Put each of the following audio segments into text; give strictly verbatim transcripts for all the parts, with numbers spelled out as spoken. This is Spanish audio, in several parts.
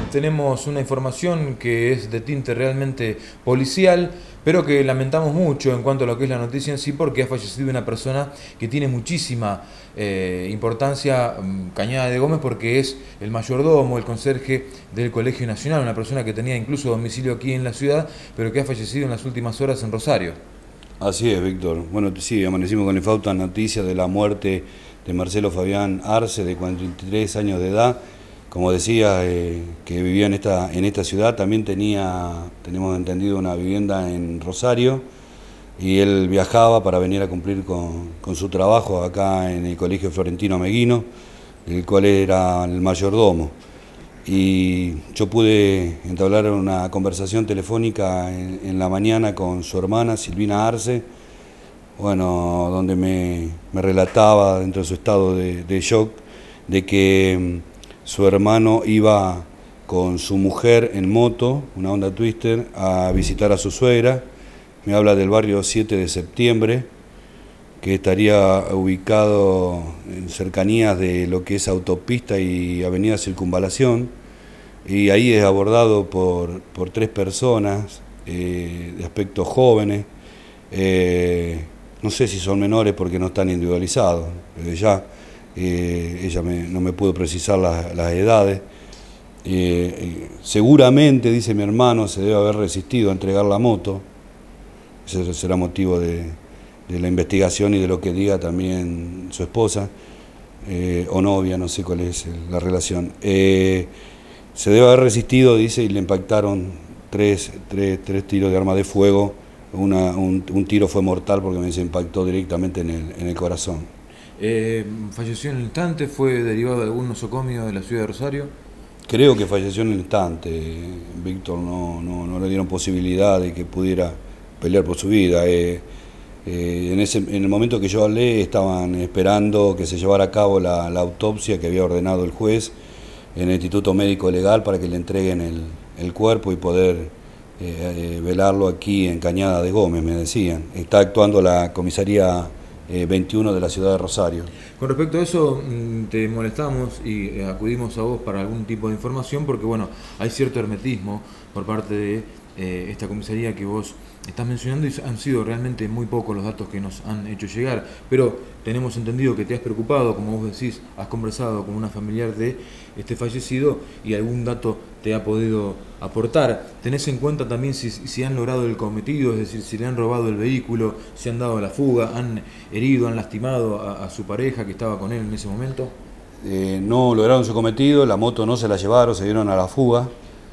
tenemos una información que es de tinte realmente policial, pero que lamentamos mucho en cuanto a lo que es la noticia en sí, porque ha fallecido una persona que tiene muchísima eh, importancia, Cañada de Gómez, porque es el mayordomo, el conserje del Colegio Nacional, una persona que tenía incluso domicilio aquí en la ciudad, pero que ha fallecido en las últimas horas en Rosario. Así es, Víctor. Bueno, sí, amanecimos con infausta noticia de la muerte de Marcelo Fabián Arce, de cuarenta y tres años de edad. Como decía, eh, que vivía en esta, en esta ciudad, también tenía, tenemos entendido, una vivienda en Rosario, y él viajaba para venir a cumplir con, con su trabajo acá en el Colegio Florentino Ameguino, el cual era el mayordomo. Y yo pude entablar una conversación telefónica en, en la mañana con su hermana Silvina Arce, bueno, donde me, me relataba, dentro de su estado de, de shock, de que su hermano iba con su mujer en moto, una Honda Twister, a visitar a su suegra. Me habla del barrio siete de septiembre, que estaría ubicado en cercanías de lo que es autopista y avenida Circunvalación, y ahí es abordado por, por tres personas eh, de aspectos jóvenes, eh, no sé si son menores porque no están individualizados, desde ya eh, ella me, no me pudo precisar las, las edades. Eh, seguramente, dice mi hermano, se debe haber resistido a entregar la moto. Ese será motivo de, de la investigación y de lo que diga también su esposa eh, o novia, no sé cuál es la relación. Eh, se debe haber resistido, dice, y le impactaron tres, tres, tres tiros de arma de fuego. Una, un, un tiro fue mortal porque me se impactó directamente en el, en el corazón. Eh, ¿Falleció en el instante? ¿Fue derivado de algún nosocomio de la ciudad de Rosario? Creo que falleció en el instante, Víctor. No, no, no le dieron posibilidad de que pudiera pelear por su vida. Eh, eh, en, ese, en el momento que yo hablé estaban esperando que se llevara a cabo la, la autopsia que había ordenado el juez en el Instituto Médico Legal para que le entreguen el, el cuerpo y poder eh, eh, velarlo aquí en Cañada de Gómez, me decían. Está actuando la comisaría eh, veintiuno de la ciudad de Rosario. Con respecto a eso, te molestamos y acudimos a vos para algún tipo de información porque, bueno, hay cierto hermetismo por parte de eh, esta comisaría que vos estás mencionando, y han sido realmente muy pocos los datos que nos han hecho llegar, pero tenemos entendido que te has preocupado, como vos decís, has conversado con una familiar de este fallecido y algún dato te ha podido aportar. ¿Tenés en cuenta también si, si han logrado el cometido, es decir, si le han robado el vehículo, si han dado la fuga, han herido, han lastimado a, a su pareja que estaba con él en ese momento? Eh, no lograron su cometido, la moto no se la llevaron, se dieron a la fuga.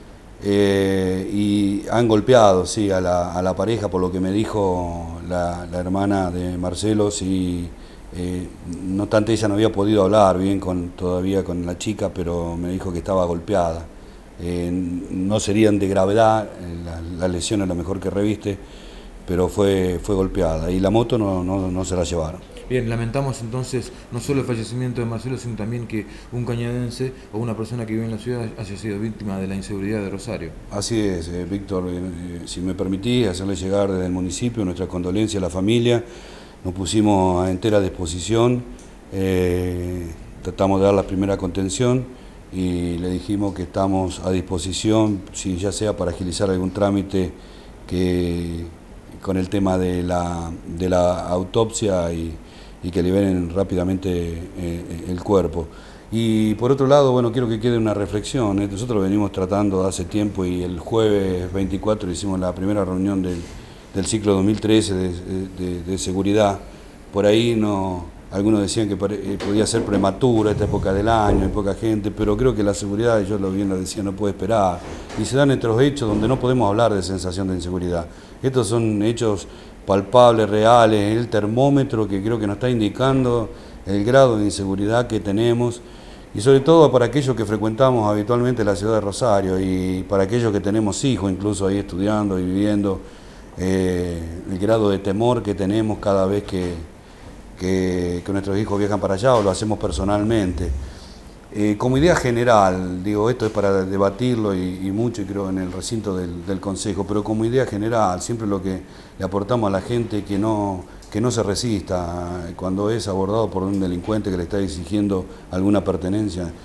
Eh, y han golpeado, sí, a la, a la pareja, por lo que me dijo la, la hermana de Marcelo. Sí, eh, no obstante, ella no había podido hablar bien con, todavía con la chica, pero me dijo que estaba golpeada. Eh, no serían de gravedad, la, la lesión es lo mejor que reviste, pero fue, fue golpeada, y la moto no, no, no se la llevaron. Bien, lamentamos entonces no solo el fallecimiento de Marcelo, sino también que un cañadense o una persona que vive en la ciudad haya sido víctima de la inseguridad de Rosario. Así es, eh, Víctor, eh, si me permitís hacerle llegar desde el municipio nuestra condolencia a la familia. Nos pusimos a entera disposición, eh, tratamos de dar la primera contención y le dijimos que estamos a disposición, si ya sea para agilizar algún trámite que con el tema de la, de la autopsia y y que liberen rápidamente eh, el cuerpo. Y por otro lado, bueno, quiero que quede una reflexión. ¿eh? Nosotros venimos tratando hace tiempo, y el jueves veinticuatro hicimos la primera reunión del, del ciclo dos mil trece de, de, de seguridad. Por ahí no, algunos decían que podía ser prematura esta época del año, hay poca gente, pero creo que la seguridad, yo lo bien lo decía, no puede esperar. Y se dan estos hechos donde no podemos hablar de sensación de inseguridad. Estos son hechos palpables, reales, el termómetro que creo que nos está indicando el grado de inseguridad que tenemos, y sobre todo para aquellos que frecuentamos habitualmente la ciudad de Rosario y para aquellos que tenemos hijos incluso ahí estudiando y viviendo, eh, el grado de temor que tenemos cada vez que, que, que nuestros hijos viajan para allá o lo hacemos personalmente. Eh, como idea general, digo, esto es para debatirlo y, y mucho, y creo, en el recinto del, del Consejo, pero como idea general, siempre lo que le aportamos a la gente, que no, que no se resista cuando es abordado por un delincuente que le está exigiendo alguna pertenencia,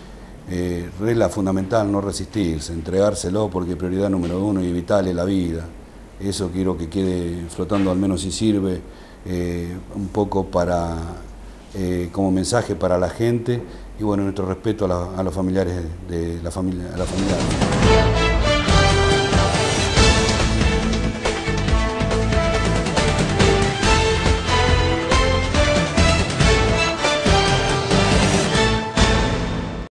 eh, regla fundamental, no resistirse, entregárselo porque prioridad número uno y vital es la vida. Eso quiero que quede flotando, al menos si sirve, eh, un poco para, eh, como mensaje para la gente, y bueno, nuestro respeto a, la, a los familiares de la familia, a la familia.